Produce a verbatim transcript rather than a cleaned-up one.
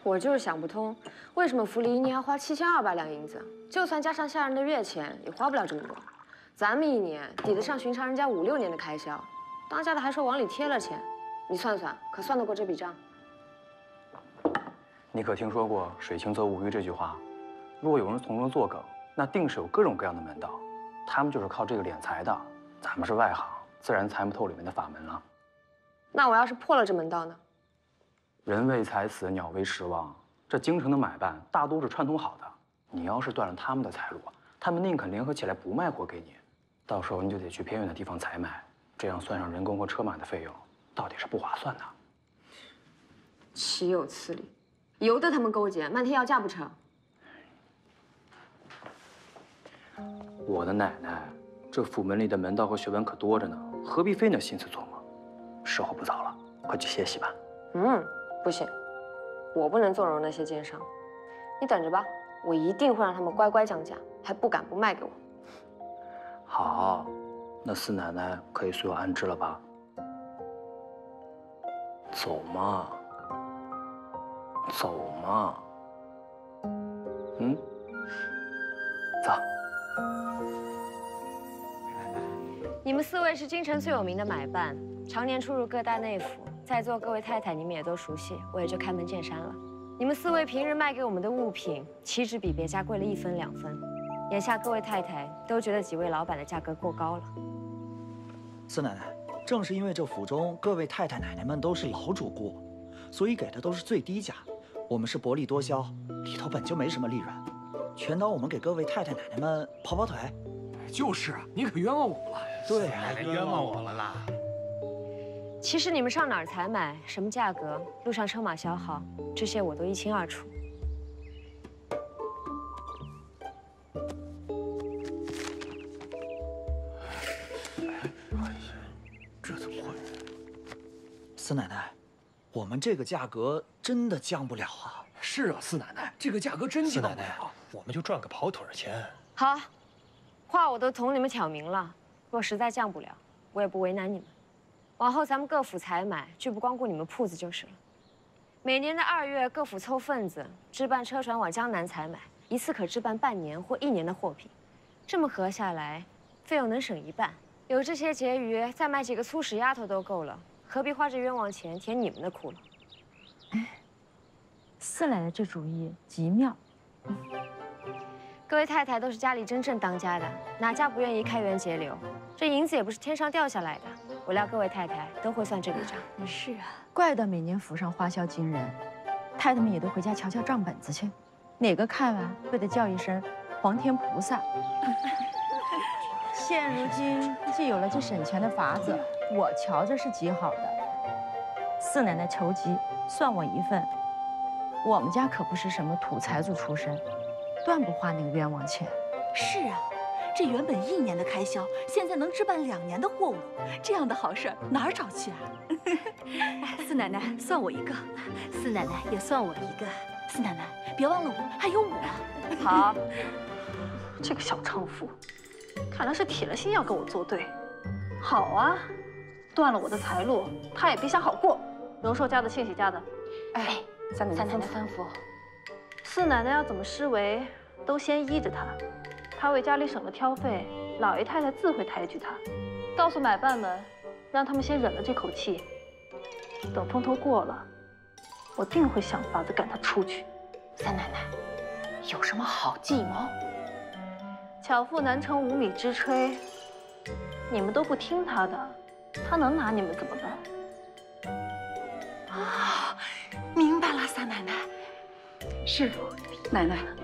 我就是想不通，为什么府里一年要花七千二百两银子，就算加上下人的月钱，也花不了这么多。咱们一年抵得上寻常人家五六年的开销，当家的还说往里贴了钱，你算算，可算得过这笔账？ 你可听说过“水清则无鱼”这句话？若有人从中作梗，那定是有各种各样的门道，他们就是靠这个敛财的。咱们是外行，自然猜不透里面的法门了。 那我要是破了这门道呢？ 人为财死，鸟为食亡。这京城的买办大多是串通好的，你要是断了他们的财路，他们宁肯联合起来不卖货给你，到时候你就得去偏远的地方采买，这样算上人工和车马的费用，到底是不划算的。 岂有此理！由得他们勾结，漫天要价不成？ 我的奶奶，这府门里的门道和学问可多着呢，何必费那心思琢磨？时候不早了，快去歇息吧。 嗯，不行，我不能纵容那些奸商。你等着吧，我一定会让他们乖乖降价，还不敢不卖给我。 好，那四奶奶可以随我安置了吧？走嘛，走嘛。嗯，走。 你们四位是京城最有名的买办，常年出入各大内府，在座各位太太你们也都熟悉，我也就开门见山了。你们四位平日卖给我们的物品，岂止比别家贵了一分两分？眼下各位太太都觉得几位老板的价格过高了。 四奶奶，正是因为这府中各位太太奶奶们都是老主顾，所以给的都是最低价。我们是薄利多销，里头本就没什么利润，全当我们给各位太太奶奶们跑跑腿。 就是啊，你可冤枉我了。 对啊，奶奶冤枉我了啦。 其实你们上哪儿采买，什么价格，路上车马消耗，这些我都一清二楚。 这怎么会？ 四奶奶，我们这个价格真的降不了啊。 是啊，四奶奶，这个价格真降不了。四奶奶，我们就赚个跑腿钱。 好，话我都同你们挑明了，若实在降不了，我也不为难你们。往后咱们各府采买，拒不光顾你们铺子就是了。每年的二月，各府凑份子，置办车船往江南采买，一次可置办半年或一年的货品。这么合下来，费用能省一半。有这些结余，再买几个粗使丫头都够了，何必花这冤枉钱填你们的窟窿？ 哎，四奶奶这主意极妙。嗯各位太太都是家里真正当家的，哪家不愿意开源节流？这银子也不是天上掉下来的，我料各位太太都会算这笔账。 是啊，怪不得每年府上花销惊人，太太们也都回家瞧瞧账本子去，哪个看完不得叫一声皇天菩萨？现如今既有了这省钱的法子，我瞧着是极好的。四奶奶筹集，算我一份。我们家可不是什么土财主出身。 断不花那个冤枉钱。 是啊，这原本一年的开销，现在能置办两年的货物，这样的好事哪儿找去啊？ 四奶奶算我一个，四奶奶也算我一个。 四奶奶别忘了我，还有我。 好， 这个小娼妇，看来是铁了心要跟我作对。好啊，断了我的财路，她也别想好过。荣寿家的、庆喜家的，哎，三奶奶吩咐吩咐。 四奶奶要怎么施为，都先依着她。她为家里省了挑费，老爷太太自会抬举她。告诉买办们，让他们先忍了这口气。等风头过了，我定会想法子赶她出去。 三奶奶，有什么好计谋？ 巧妇难成无米之炊，你们都不听她的，她能拿你们怎么办？ 啊，明白了，三奶奶。 是，奶奶，